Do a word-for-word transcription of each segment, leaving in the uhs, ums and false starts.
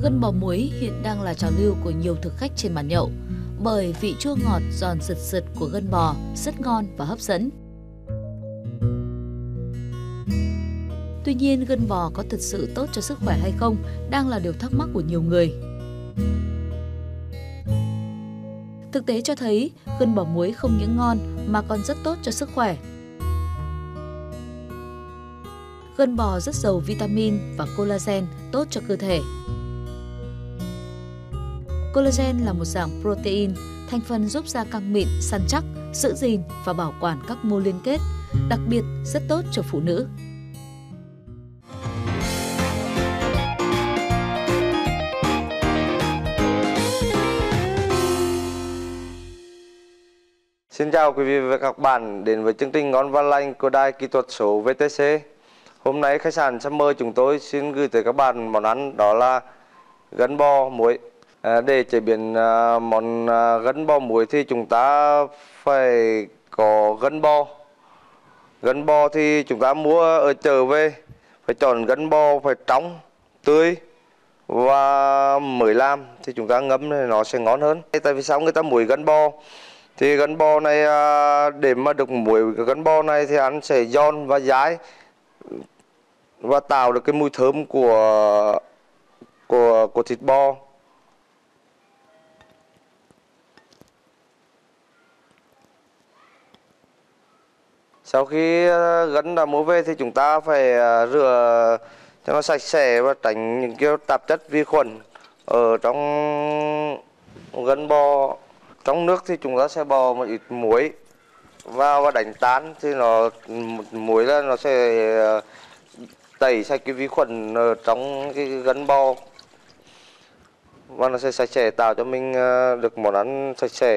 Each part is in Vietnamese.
Gân bò muối hiện đang là trào lưu của nhiều thực khách trên bàn nhậu, bởi vị chua ngọt giòn sực sực của gân bò rất ngon và hấp dẫn. Tuy nhiên, gân bò có thực sự tốt cho sức khỏe hay không đang là điều thắc mắc của nhiều người. Thực tế cho thấy, gân bò muối không những ngon mà còn rất tốt cho sức khỏe. Gân bò rất giàu vitamin và collagen tốt cho cơ thể. Collagen là một dạng protein, thành phần giúp da căng mịn, săn chắc, giữ gìn và bảo quản các mô liên kết, đặc biệt rất tốt cho phụ nữ. Xin chào quý vị và các bạn đến với chương trình Ngon và Lành của Đài Kỹ thuật số vê tê xê. Hôm nay khách sạn Summer chúng tôi xin gửi tới các bạn món ăn đó là gân bò muối. À, để chế biến à, món à, gân bò muối thì chúng ta phải có gân bò. Gân bò thì chúng ta mua ở chợ về, phải chọn gân bò phải trong, tươi và mới làm thì chúng ta ngâm thì nó sẽ ngon hơn. Tại vì sao người ta muối gân bò? Thì gân bò này để mà được muối gân bò này thì ăn sẽ giòn và dai và tạo được cái mùi thơm của của của thịt bò. Sau khi gân đã mua về thì chúng ta phải rửa cho nó sạch sẽ và tránh những cái tạp chất vi khuẩn ở trong gân bò. Trong nước thì chúng ta sẽ bỏ một ít muối vào và đánh tan thì nó muối là nó sẽ tẩy sạch cái vi khuẩn ở trong cái gân bò và nó sẽ sạch sẽ, tạo cho mình được món ăn sạch sẽ.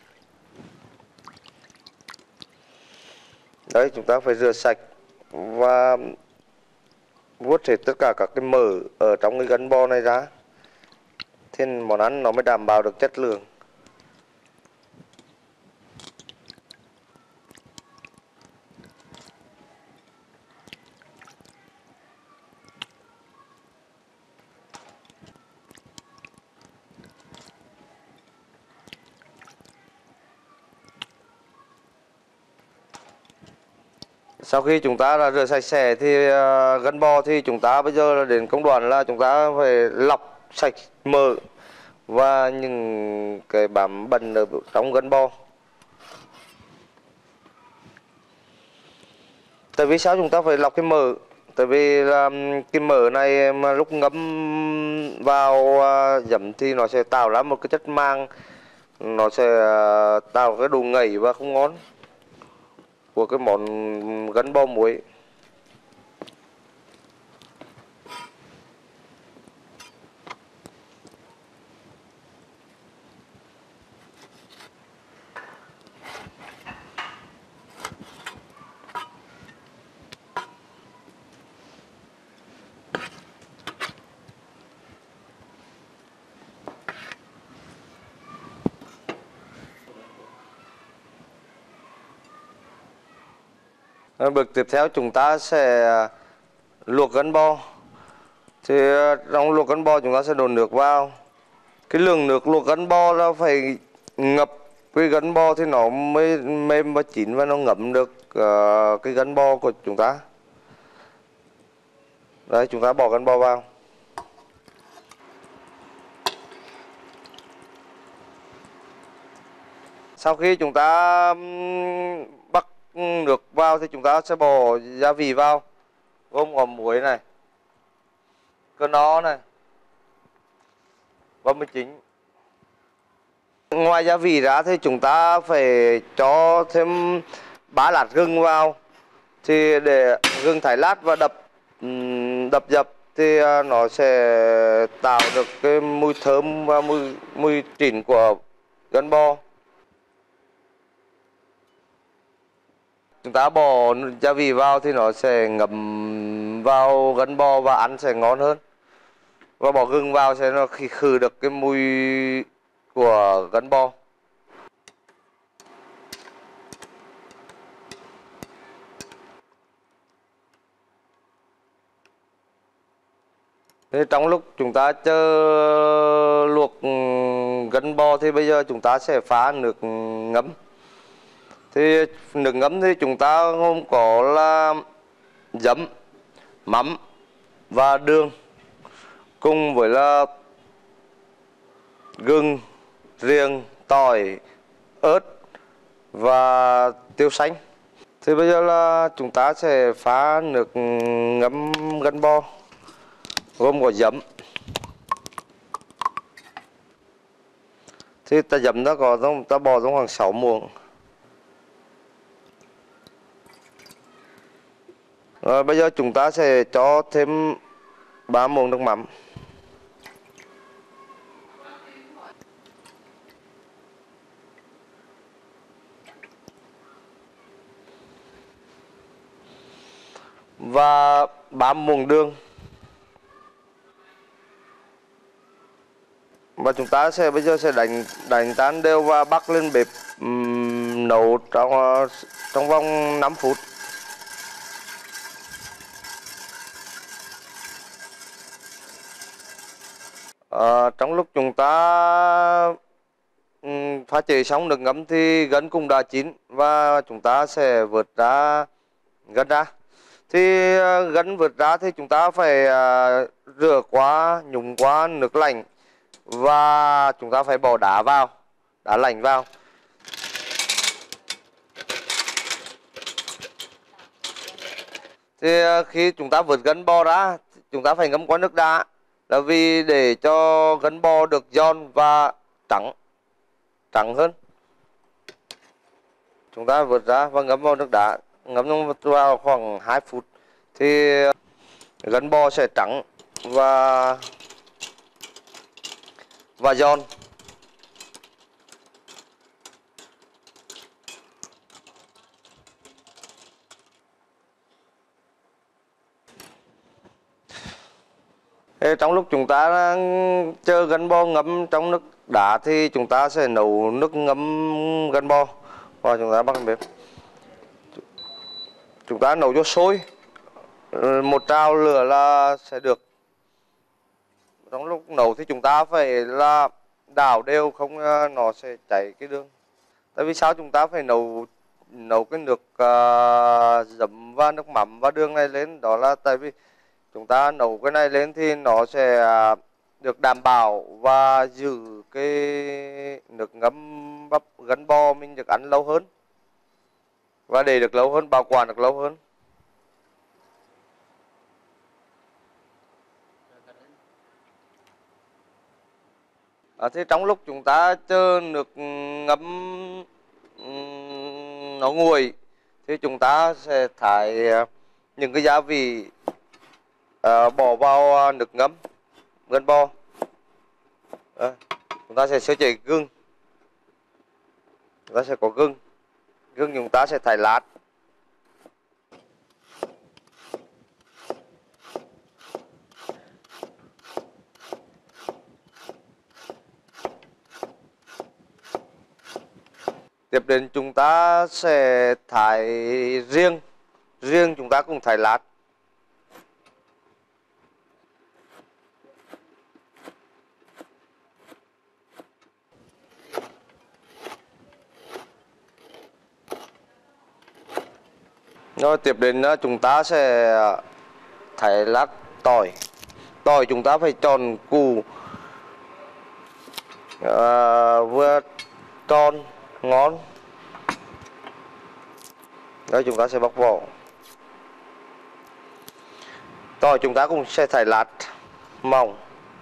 Đấy, chúng ta phải rửa sạch và vuốt hết tất cả các cái mỡ ở trong cái gân bò này ra thì món ăn nó mới đảm bảo được chất lượng. Sau khi chúng ta đã rửa sạch sẽ thì uh, gân bò thì chúng ta bây giờ là đến công đoạn là chúng ta phải lọc sạch mỡ và những cái bám bẩn ở trong gân bò. Tại vì sao chúng ta phải lọc cái mỡ? Tại vì là cái mỡ này mà lúc ngấm vào uh, giấm thì nó sẽ tạo ra một cái chất mang, nó sẽ uh, tạo cái độ ngậy và không ngon của cái món gân bò muối. Bước tiếp theo chúng ta sẽ luộc gân bò. Thì trong luộc gân bò chúng ta sẽ đổ nước vào. Cái lượng nước luộc gân bò là phải ngập cái gân bò thì nó mới mềm và chín và nó ngấm được uh, cái gân bò của chúng ta. Đấy, chúng ta bỏ gân bò vào. Sau khi chúng ta bắt nước vào thì chúng ta sẽ bỏ gia vị vào, gồm có muối này, cờ no này và mì chính. Ngoài gia vị ra thì chúng ta phải cho thêm ba lát gừng vào, thì để gừng thái lát và đập đập dập thì nó sẽ tạo được cái mùi thơm và mùi mùi chín của gân bò. Chúng ta bỏ gia vị vào thì nó sẽ ngấm vào gân bò và ăn sẽ ngon hơn. Và bỏ gừng vào sẽ nó khử được cái mùi của gân bò. Thì trong lúc chúng ta chờ luộc gân bò thì bây giờ chúng ta sẽ pha nước ngấm. Thì nước ngấm thì chúng ta gồm có là giấm, mắm và đường, cùng với là gừng, riềng, tỏi, ớt và tiêu xanh. Thì bây giờ là chúng ta sẽ pha nước ngấm gân bò, gồm có giấm. Thì ta giấm nó có trong ta bò trong khoảng sáu muỗng. Rồi bây giờ chúng ta sẽ cho thêm ba muỗng nước mắm. Và ba muỗng đường. Và chúng ta sẽ bây giờ sẽ đánh đánh tan đều và bắc lên bếp um, nấu trong trong vòng năm phút. À, trong lúc chúng ta um, pha chế xong nước ngấm thì gân cũng đã chín và chúng ta sẽ vớt ra gân ra. Thì uh, gân vớt ra thì chúng ta phải uh, rửa qua, nhúng qua nước lạnh và chúng ta phải bỏ đá vào, đá lạnh vào. Thì uh, khi chúng ta vớt gân bò ra, chúng ta phải ngâm qua nước đá, là vì để cho gân bò được giòn và trắng trắng hơn. Chúng ta vớt ra và ngâm vào nước đá, ngâm vào khoảng hai phút thì gân bò sẽ trắng và và giòn. Thế trong lúc chúng ta chờ gân bò ngâm trong nước đá thì chúng ta sẽ nấu nước ngâm gân bò và chúng ta bắt bếp. Chúng ta nấu cho sôi, một trào lửa là sẽ được. Trong lúc nấu thì chúng ta phải là đảo đều, không nó sẽ cháy cái đường. Tại vì sao chúng ta phải nấu nấu cái nước uh, giấm và nước mắm và đường này lên, đó là tại vì chúng ta nấu cái này lên thì nó sẽ được đảm bảo và giữ cái nước ngấm bắp gân bò mình được ăn lâu hơn và để được lâu hơn, bảo quản được lâu hơn. À, thì trong lúc chúng ta chờ nước ngấm um, nó nguội thì chúng ta sẽ thải những cái gia vị uh, bỏ vào nước ngấm gân bò. À, chúng ta sẽ sơ chế gừng, chúng ta sẽ có gừng, gừng chúng ta sẽ thải lát. Tiếp đến chúng ta sẽ thải riêng, riêng chúng ta cũng thải lát. Rồi tiếp đến chúng ta sẽ thải lát tỏi. Tỏi chúng ta phải chọn củ à, vừa tròn ngon. Đây chúng ta sẽ bóc vỏ. Tỏi chúng ta cũng sẽ thải lát mỏng.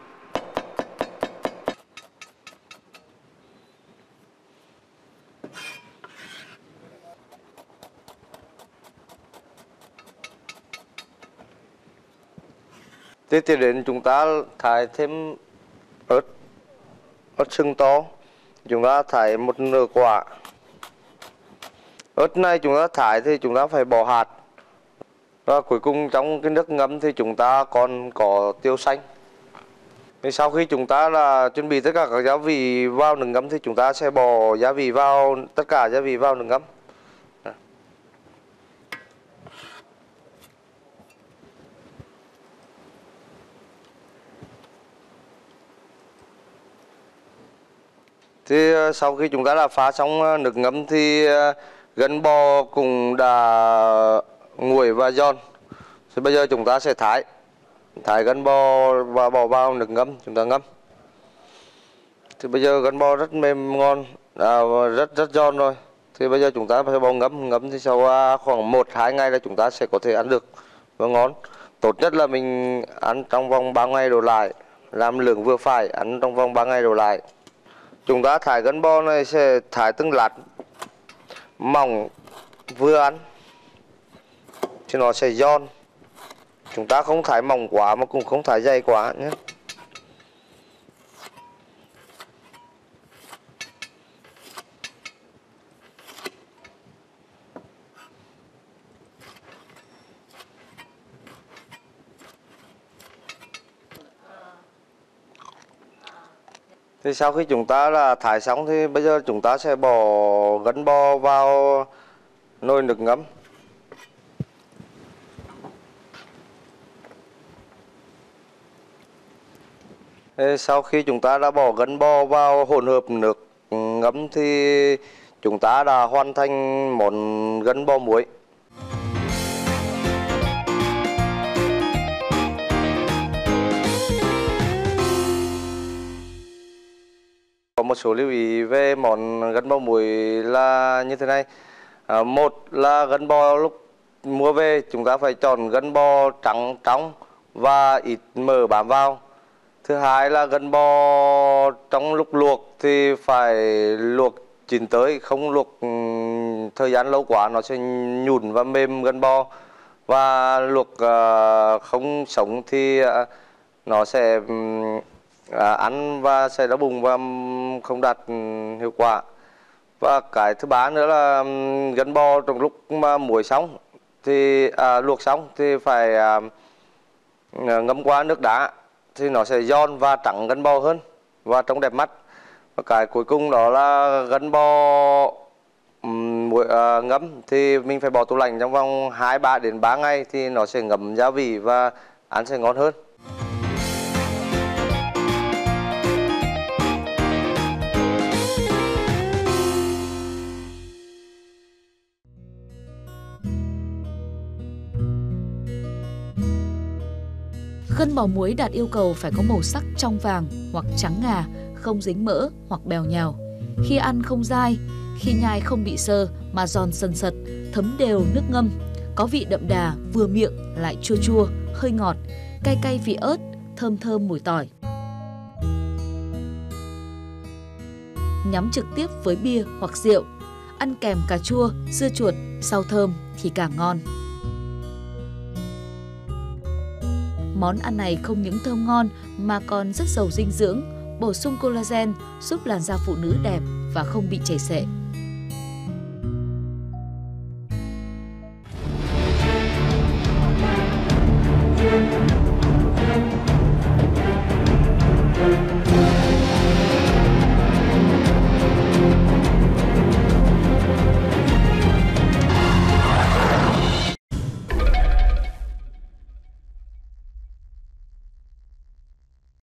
Tiếp theo đến chúng ta thải thêm ớt, ớt sừng to. Chúng ta thải một nửa quả. Ớt này chúng ta thải thì chúng ta phải bỏ hạt. Và cuối cùng trong cái nước ngấm thì chúng ta còn có tiêu xanh. Thì sau khi chúng ta là chuẩn bị tất cả các gia vị vào nước ngấm thì chúng ta sẽ bỏ gia vị vào, tất cả gia vị vào nước ngấm. Thì sau khi chúng ta đã pha xong nước ngấm thì gân bò cũng đã nguội và giòn. Thì bây giờ chúng ta sẽ thái thái gân bò và bỏ vào nước ngấm chúng ta ngâm. Thì bây giờ gân bò rất mềm ngon, à, rất rất giòn rồi. Thì bây giờ chúng ta phải bỏ ngấm ngấm thì sau khoảng một hai ngày là chúng ta sẽ có thể ăn được và ngon. Tốt nhất là mình ăn trong vòng ba ngày đổ lại, làm lượng vừa phải, ăn trong vòng ba ngày đổ lại. Chúng ta thái gân bò này sẽ thái từng lát mỏng vừa ăn thì nó sẽ giòn. Chúng ta không thái mỏng quá mà cũng không thái dày quá nhé. Thì sau khi chúng ta là thái xong thì bây giờ chúng ta sẽ bỏ gân bò vào nồi nước ngấm. Thì sau khi chúng ta đã bỏ gân bò vào hỗn hợp nước ngấm thì chúng ta đã hoàn thành món gân bò muối. Có một số lưu ý về món gân bò muối là như thế này. À, một là gân bò lúc mua về chúng ta phải chọn gân bò trắng trong và ít mỡ bám vào. Thứ hai là gân bò trong lúc luộc thì phải luộc chín tới, không luộc thời gian lâu quá nó sẽ nhũn và mềm gân bò. Và luộc uh, không sống thì uh, nó sẽ um, À, ăn và sẽ đau bụng và không đạt hiệu quả. Và cái thứ ba nữa là gân bò trong lúc mà muối xong thì à, luộc xong thì phải à, ngâm qua nước đá thì nó sẽ giòn và trắng gân bò hơn và trông đẹp mắt. Và cái cuối cùng đó là gân bò muối à, ngâm thì mình phải bỏ tủ lạnh trong vòng hai ba đến ba ngày thì nó sẽ ngấm gia vị và ăn sẽ ngon hơn. Gân bò muối đạt yêu cầu phải có màu sắc trong vàng hoặc trắng ngà, không dính mỡ hoặc bèo nhào. Khi ăn không dai, khi nhai không bị sơ mà giòn sần sật, thấm đều nước ngâm, có vị đậm đà, vừa miệng lại chua chua, hơi ngọt, cay cay vị ớt, thơm thơm mùi tỏi. Nhắm trực tiếp với bia hoặc rượu, ăn kèm cà chua, dưa chuột, rau thơm thì càng ngon. Món ăn này không những thơm ngon mà còn rất giàu dinh dưỡng, bổ sung collagen, giúp làn da phụ nữ đẹp và không bị chảy xệ.